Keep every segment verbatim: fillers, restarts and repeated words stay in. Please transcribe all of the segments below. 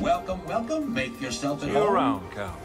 Welcome, welcome. Make yourself at See you home. around, Cal.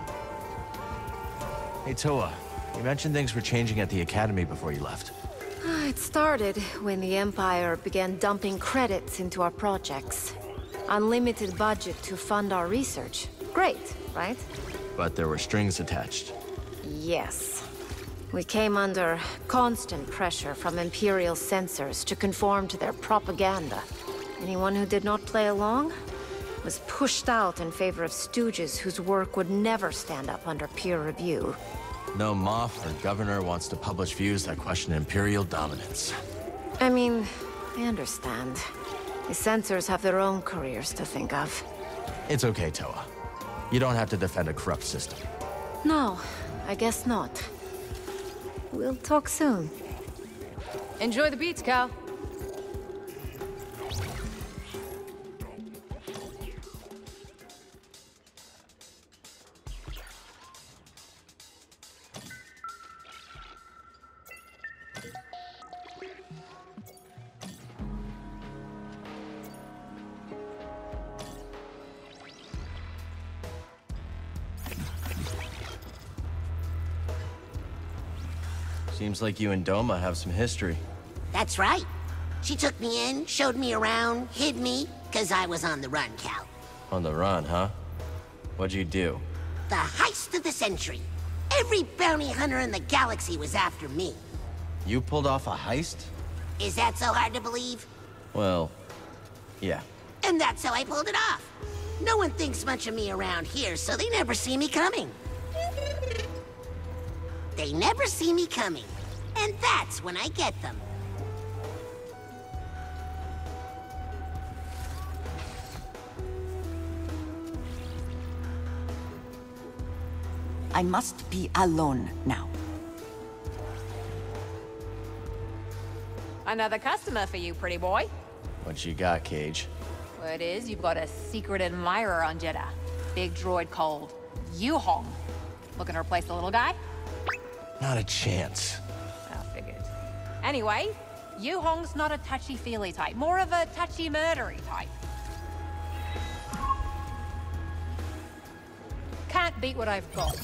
Hey, Toa. You mentioned things were changing at the Academy before you left. It started when the Empire began dumping credits into our projects. Unlimited budget to fund our research. Great, right? But there were strings attached. Yes. We came under constant pressure from Imperial censors to conform to their propaganda. Anyone who did not play along was pushed out in favor of stooges whose work would never stand up under peer review. No Moff or Governor wants to publish views that question Imperial dominance. I mean, I understand. The censors have their own careers to think of. It's okay, Toa. You don't have to defend a corrupt system. No, I guess not. We'll talk soon. Enjoy the beats, Cal. Seems like you and Doma have some history. That's right. She took me in, showed me around, hid me, because I was on the run, Cal. On the run, huh? What'd you do? The heist of the century. Every bounty hunter in the galaxy was after me. You pulled off a heist? Is that so hard to believe? Well, yeah. And that's how I pulled it off. No one thinks much of me around here, so they never see me coming. They never see me coming. And that's when I get them. I must be alone now. Another customer for you, pretty boy. What you got, Cage? Word is, you've got a secret admirer on Jeddah. Big droid called Yuhong. Looking to replace the little guy? Not a chance. I figured. Anyway, Yuhong's not a touchy-feely type. More of a touchy-murdery type. Can't beat what I've got.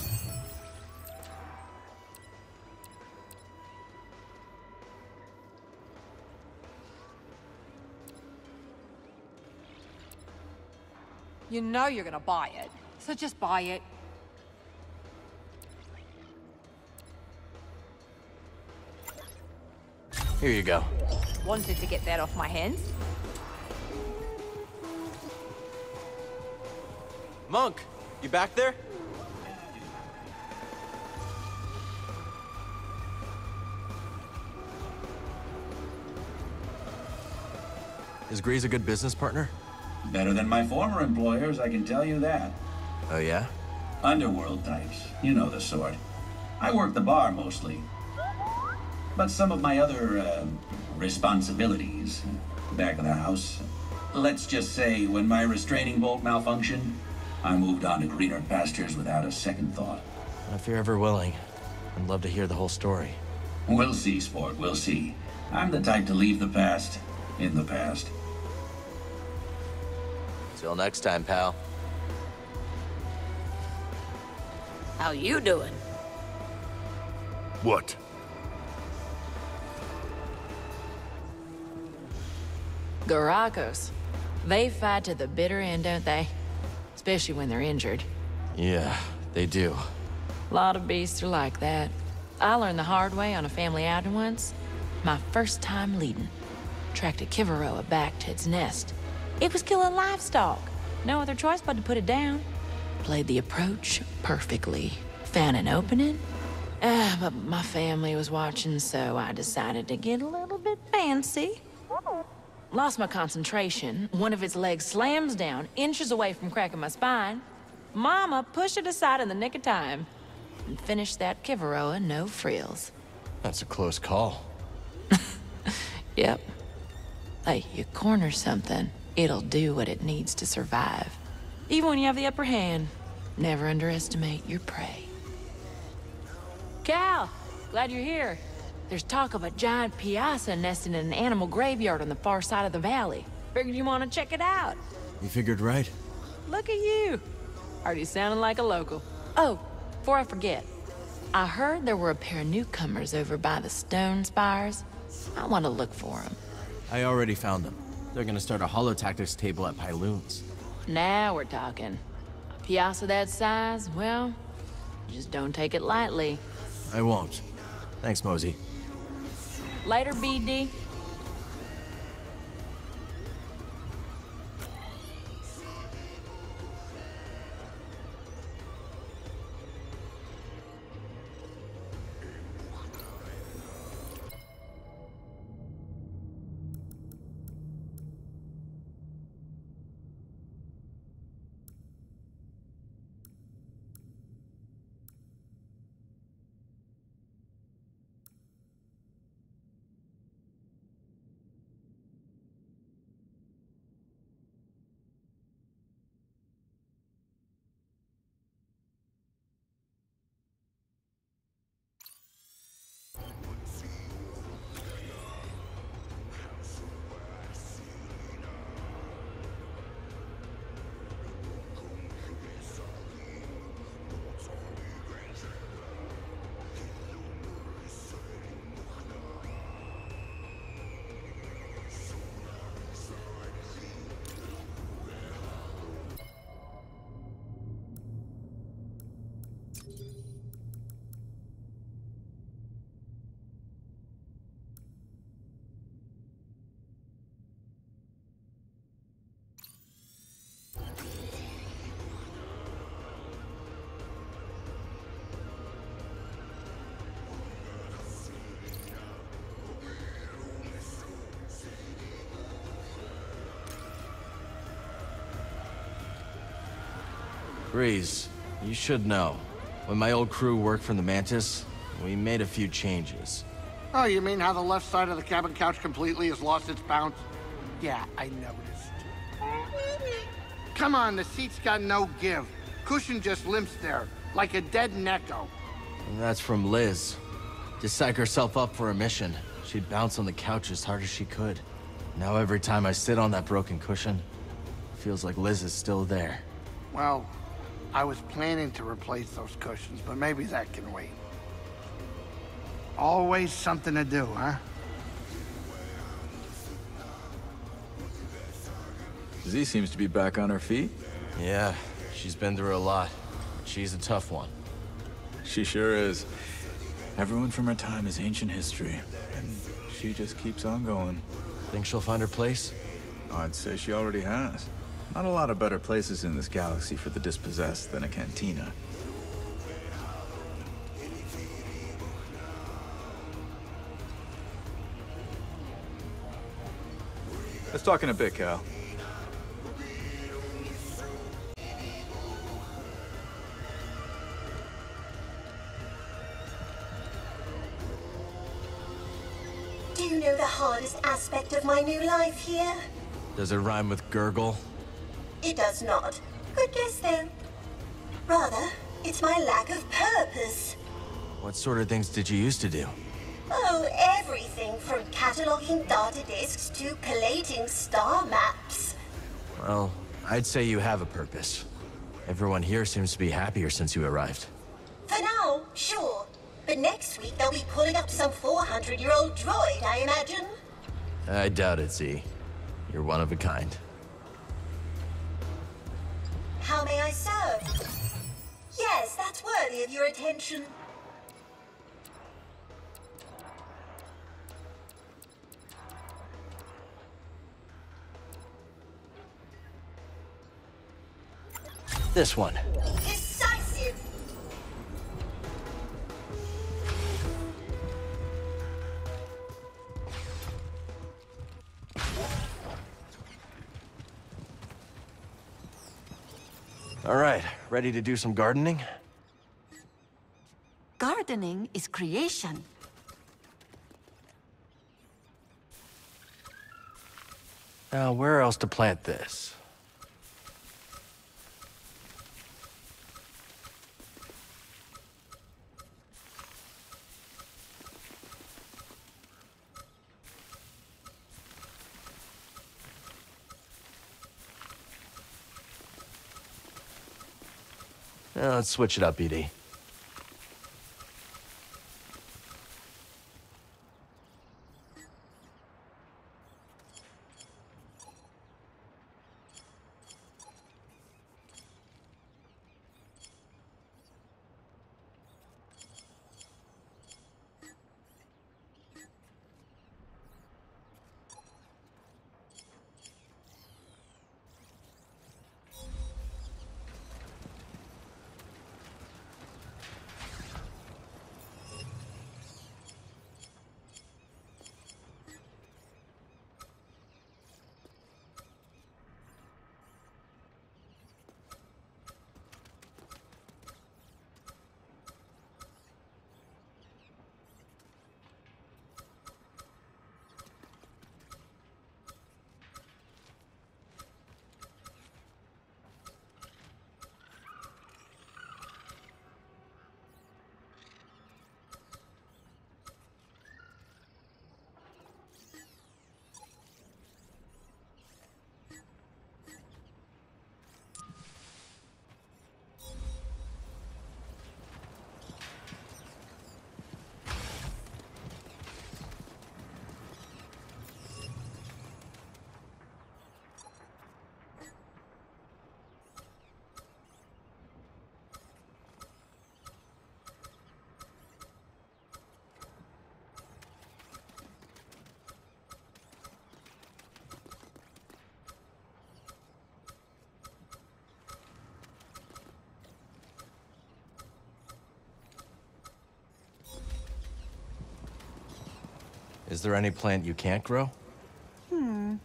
You know you're gonna buy it, so just buy it. Here you go. Wanted to get that off my hands. Monk, you back there? Is Grease a good business partner? Better than my former employers, I can tell you that. Oh, yeah? Underworld types. You know the sort. I work the bar mostly. But some of my other, uh, responsibilities, back of the house. Let's just say, when my restraining bolt malfunctioned, I moved on to greener pastures without a second thought. If you're ever willing, I'd love to hear the whole story. We'll see, sport, we'll see. I'm the type to leave the past in the past. Till next time, pal. How you doing? What? Garakos. They fight to the bitter end, don't they? Especially when they're injured. Yeah, they do. A lot of beasts are like that. I learned the hard way on a family outing once. My first time leading. Tracked a Kivaroa back to its nest. It was killing livestock. No other choice but to put it down. Played the approach perfectly. Found an opening. Ah, but my family was watching, so I decided to get a little bit fancy. Lost my concentration. One of its legs slams down, inches away from cracking my spine. Mama pushed it aside in the nick of time. And finished that Kivaroa no frills. That's a close call. Yep. Hey, you corner something, it'll do what it needs to survive. Even when you have the upper hand, never underestimate your prey. Cal, glad you're here. There's talk of a giant piazza nesting in an animal graveyard on the far side of the valley. Figured you want to check it out. You figured right. Look at you. Already sounding like a local. Oh, before I forget, I heard there were a pair of newcomers over by the stone spires. I want to look for them. I already found them. They're gonna start a holotactics table at Pyloon's. Now we're talking. A piazza that size, well, just don't take it lightly. I won't. Thanks, Mosey. Later, B D. Breeze, you should know. When my old crew worked from the Mantis, we made a few changes. Oh, you mean how the left side of the cabin couch completely has lost its bounce? Yeah, I noticed. Come on, the seat's got no give. Cushion just limps there, like a dead Neko. And that's from Liz. To psych herself up for a mission, she'd bounce on the couch as hard as she could. Now every time I sit on that broken cushion, it feels like Liz is still there. Well, I was planning to replace those cushions, but maybe that can wait. Always something to do, huh? Z seems to be back on her feet. Yeah, she's been through a lot. She's a tough one. She sure is. Everyone from her time is ancient history, and she just keeps on going. Think she'll find her place? I'd say she already has. Not a lot of better places in this galaxy for the dispossessed than a cantina. Let's talk in a bit, Cal. Do you know the hardest aspect of my new life here? Does it rhyme with gurgle? It does not. Good guess, then. Rather, it's my lack of purpose. What sort of things did you used to do? Oh, everything from cataloging data disks to collating star maps. Well, I'd say you have a purpose. Everyone here seems to be happier since you arrived. For now, sure. But next week they'll be pulling up some four hundred year old droid, I imagine. I doubt it, Z. You're one of a kind. How may I serve? Yes, that's worthy of your attention. This one. Decisive. All right, ready to do some gardening? Gardening is creation. Now, where else to plant this? Uh, let's switch it up, E D. Is there any plant you can't grow? Hmm.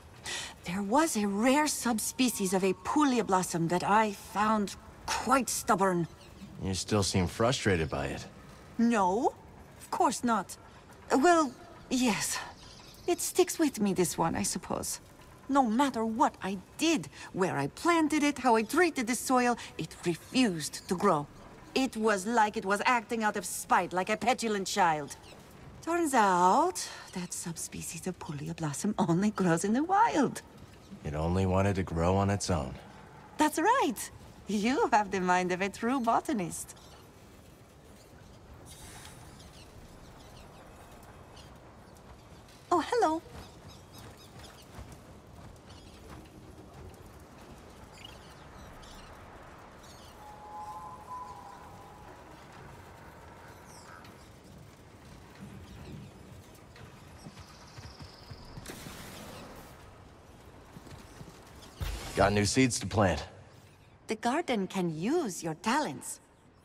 There was a rare subspecies of a Puglia blossom that I found quite stubborn. You still seem frustrated by it. No, of course not. Well, yes. It sticks with me, this one, I suppose. No matter what I did, where I planted it, how I treated the soil, it refused to grow. It was like it was acting out of spite, like a petulant child. Turns out, that subspecies of Puglia blossom only grows in the wild. It only wanted to grow on its own. That's right. You have the mind of a true botanist. Oh, hello. Got new seeds to plant. The garden can use your talents.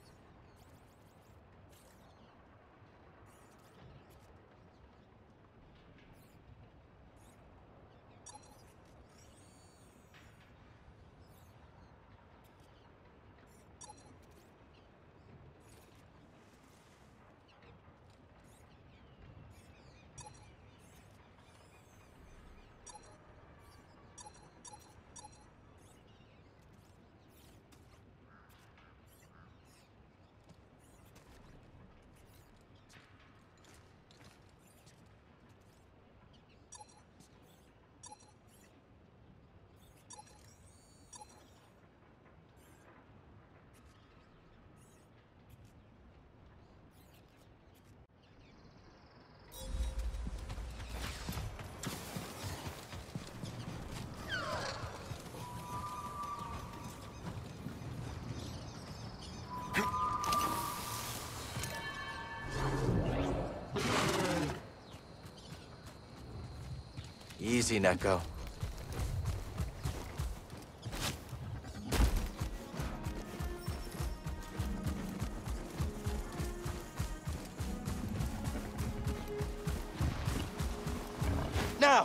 Easy, Neko. Now!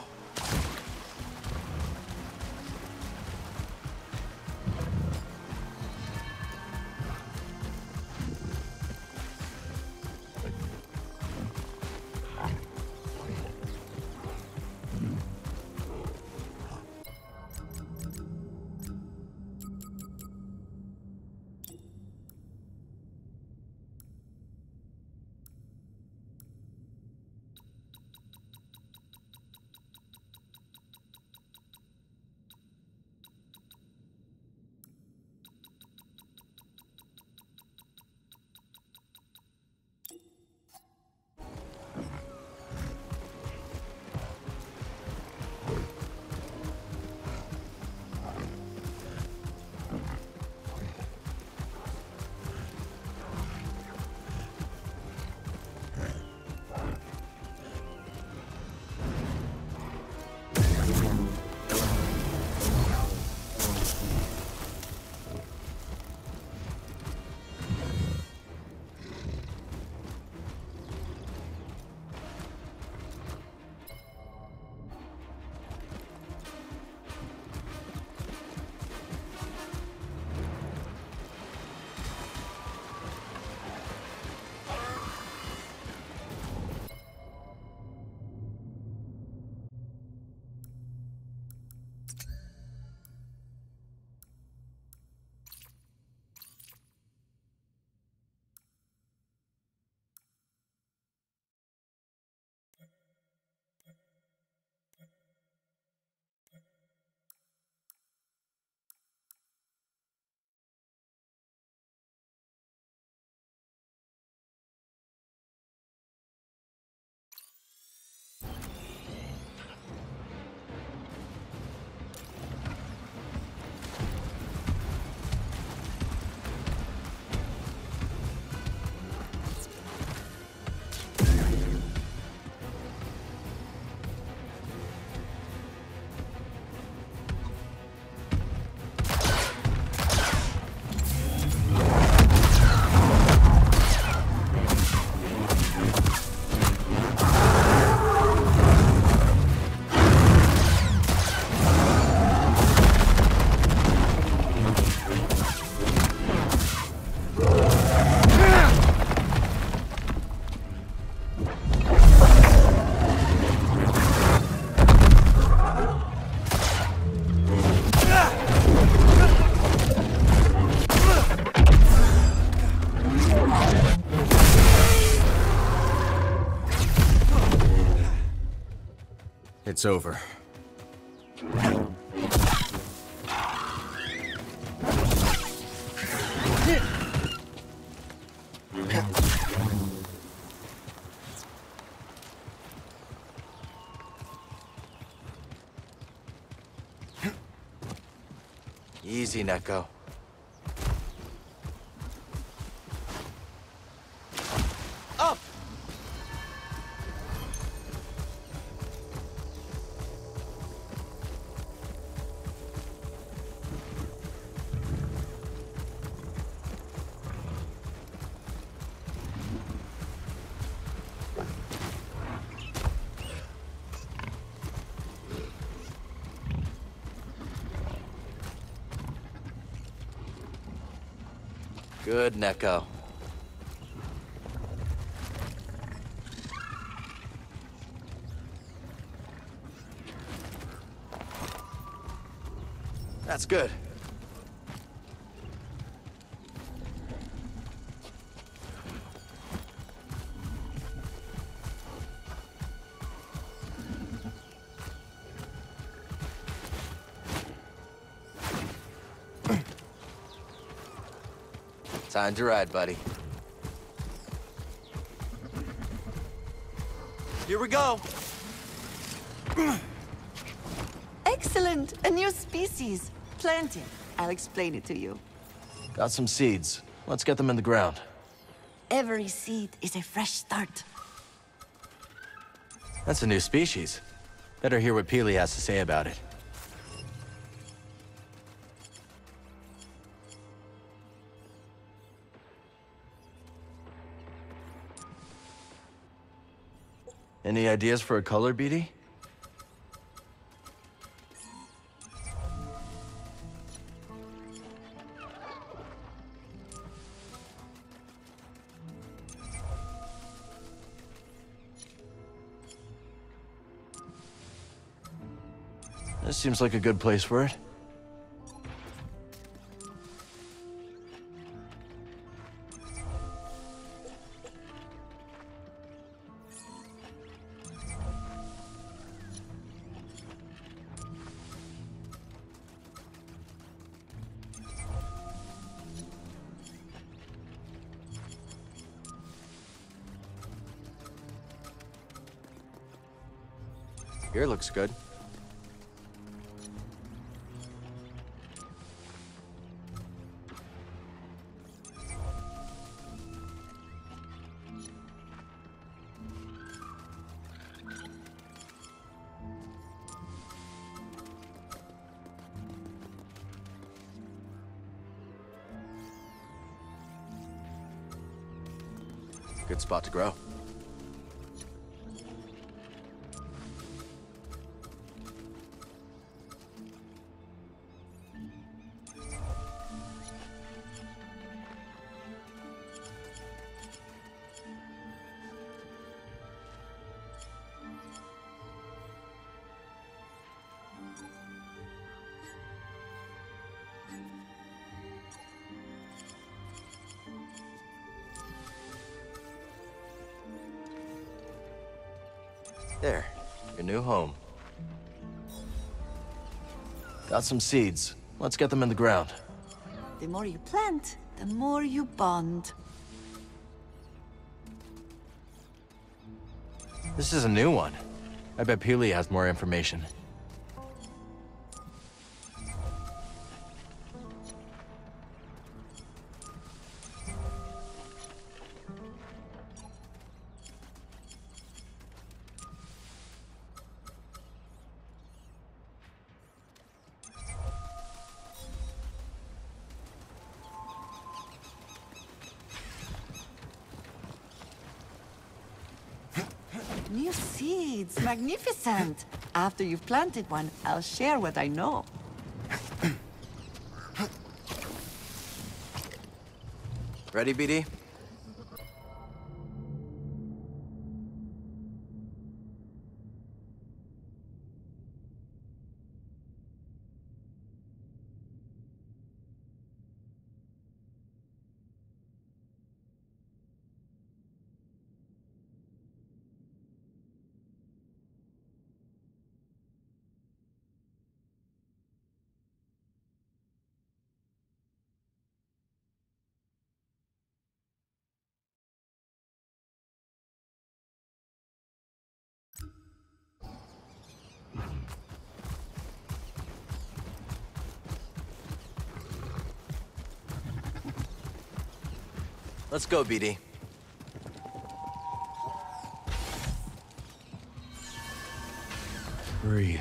it's over. Easy, Neko. Up! Good, Neko. That's good. Time to ride, buddy. Here we go. Excellent! A new species. Plant it. I'll explain it to you. Got some seeds. Let's get them in the ground. Every seed is a fresh start. That's a new species. Better hear what Peely has to say about it. Any ideas for a color, B D? This seems like a good place for it. Here looks good. Good spot to grow. There, your new home. Got some seeds. Let's get them in the ground. The more you plant, the more you bond. This is a new one. I bet Peely has more information. New seeds, magnificent. After you've planted one, I'll share what I know. Ready, B D? Let's go, B D. Breathe.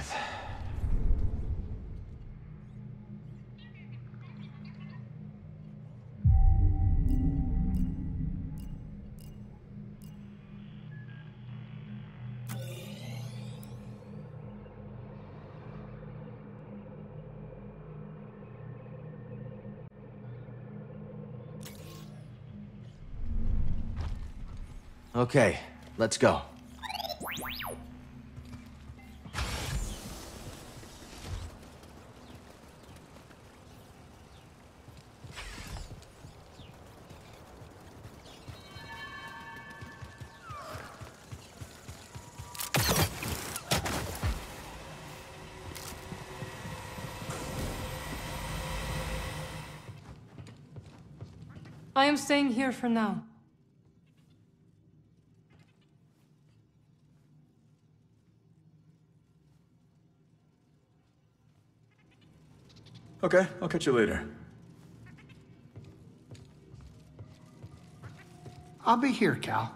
Okay, let's go. I am staying here for now. Okay, I'll catch you later. I'll be here, Cal.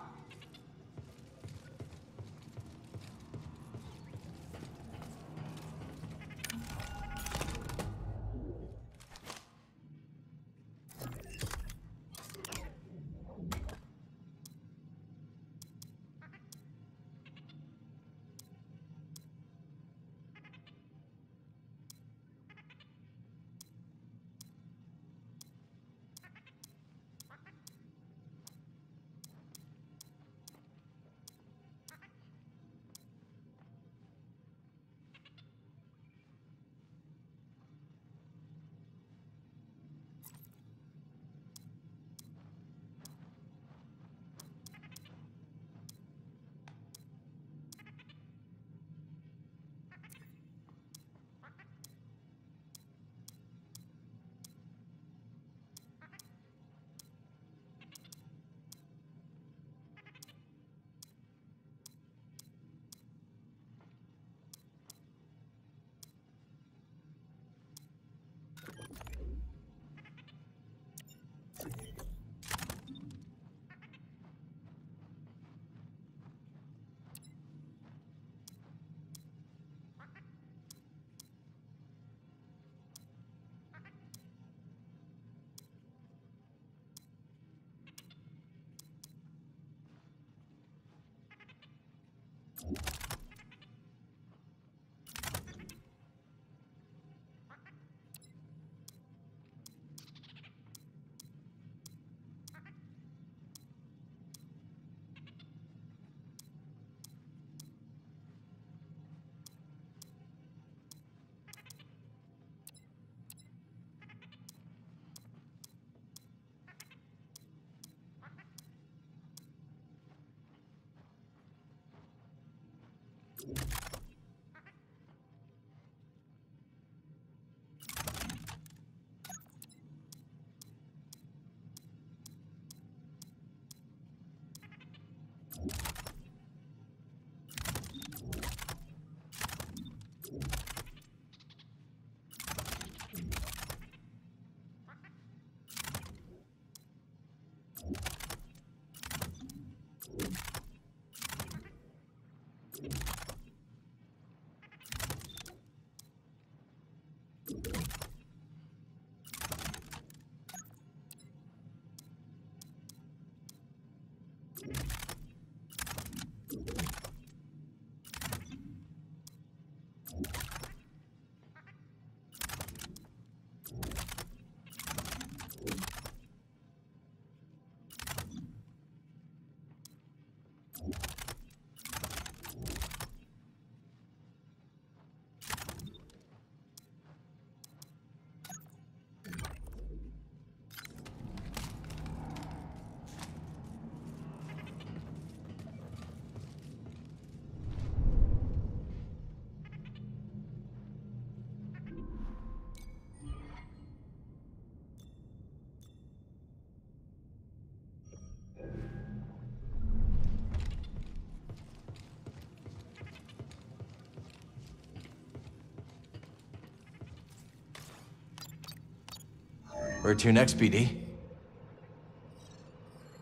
Where to next, B D?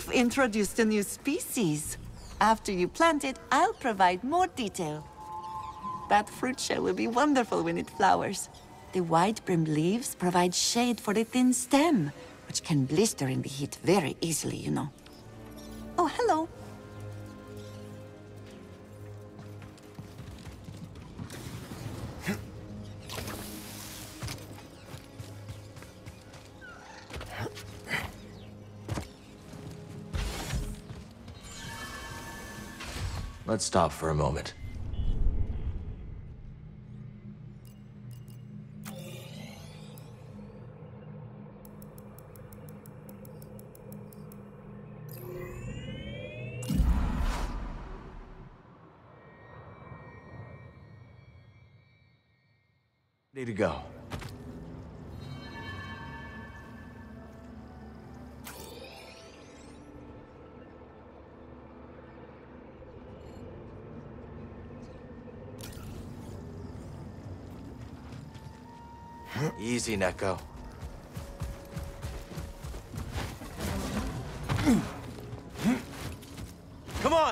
We've introduced a new species. After you plant it, I'll provide more detail. That fruit shell will be wonderful when it flowers. The wide-brimmed leaves provide shade for the thin stem, which can blister in the heat very easily, you know. Oh, hello. Let's stop for a moment. Ready to go. Easy, Neko. Come on!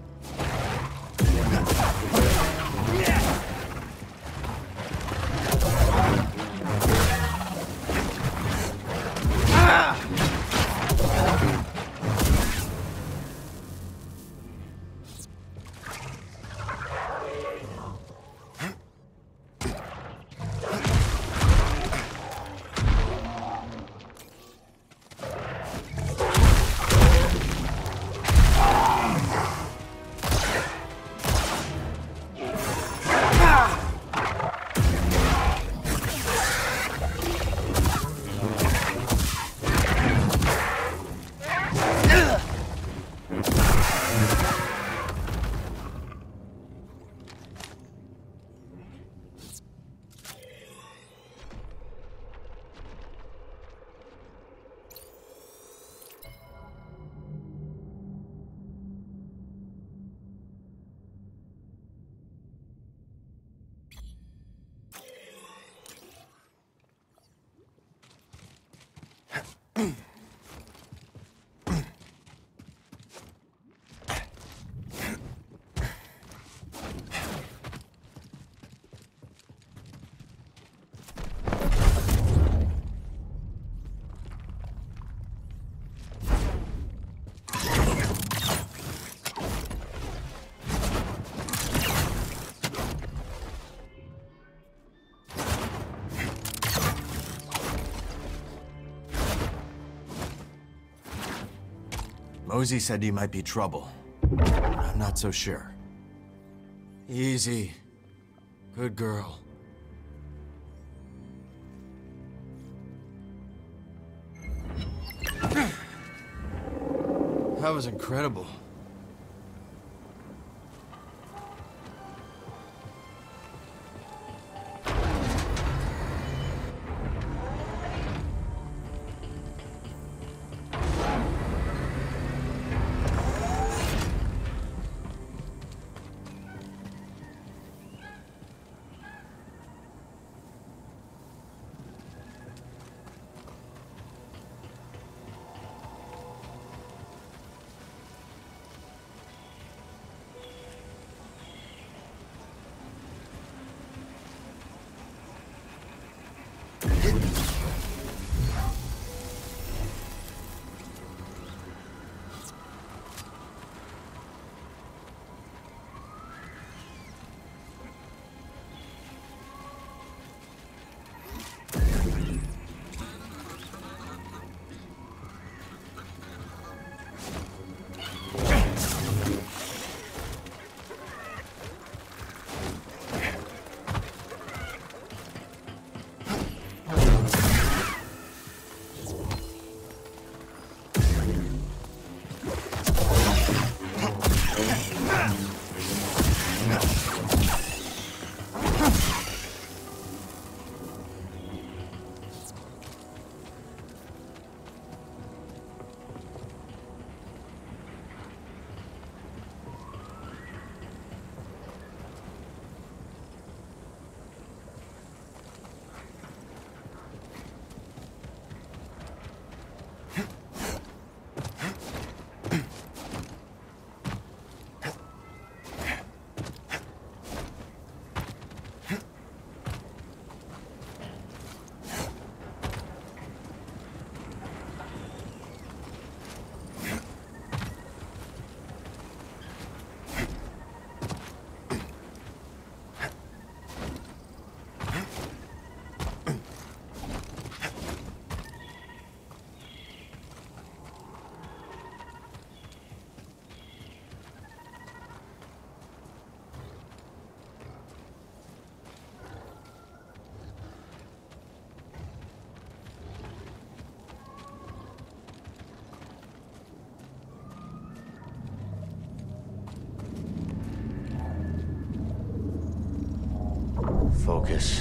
Mosey said you might be trouble. I'm not so sure. Easy. Good girl. That was incredible. Focus.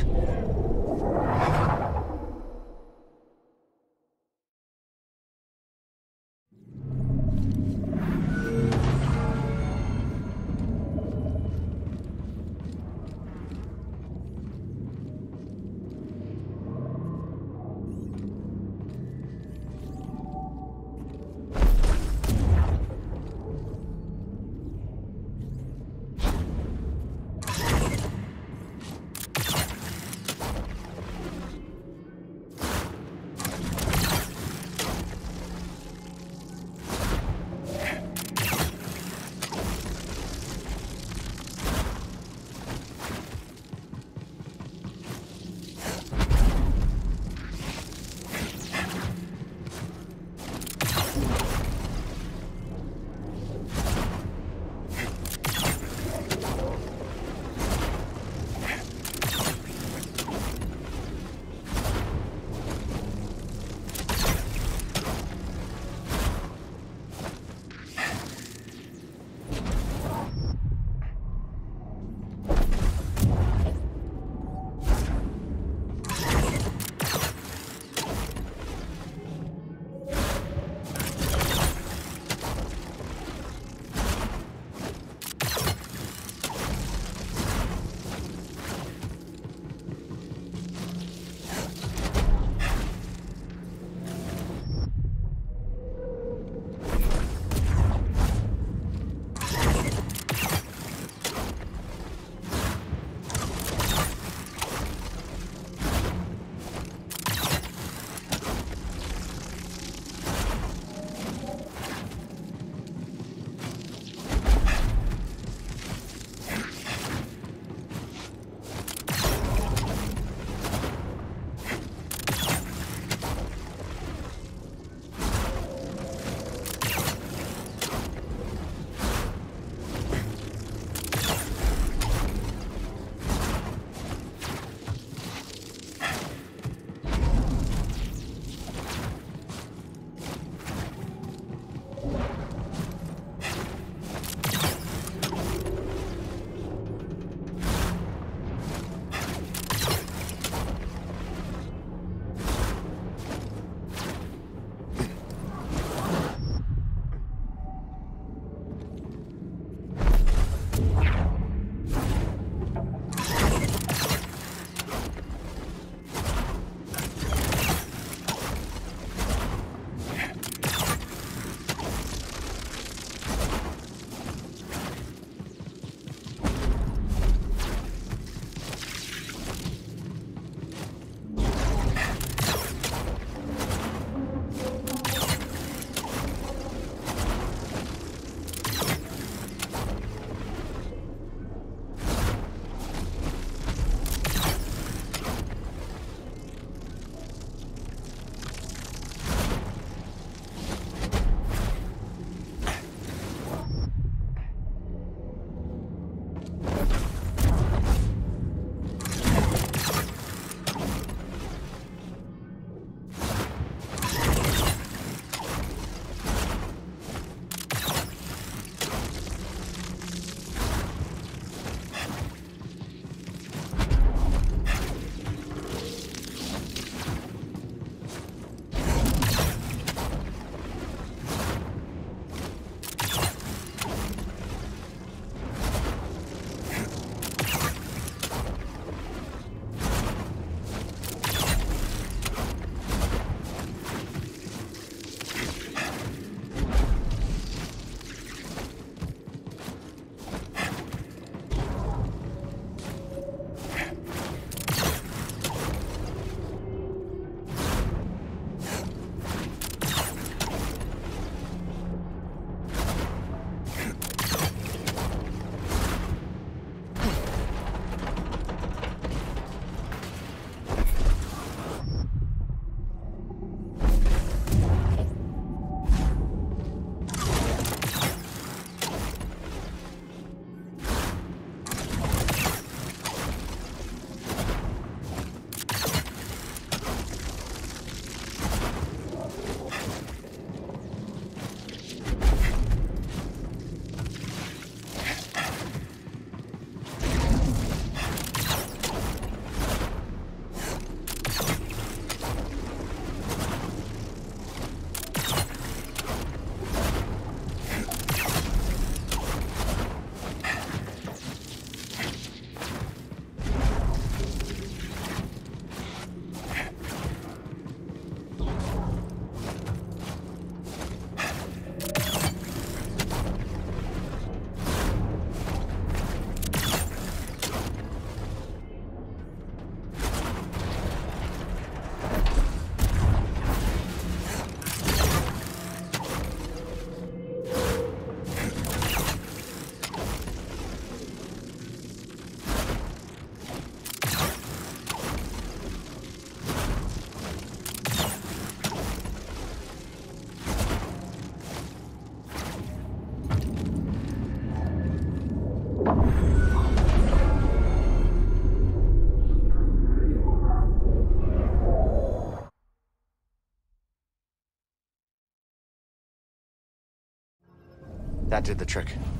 That did the trick.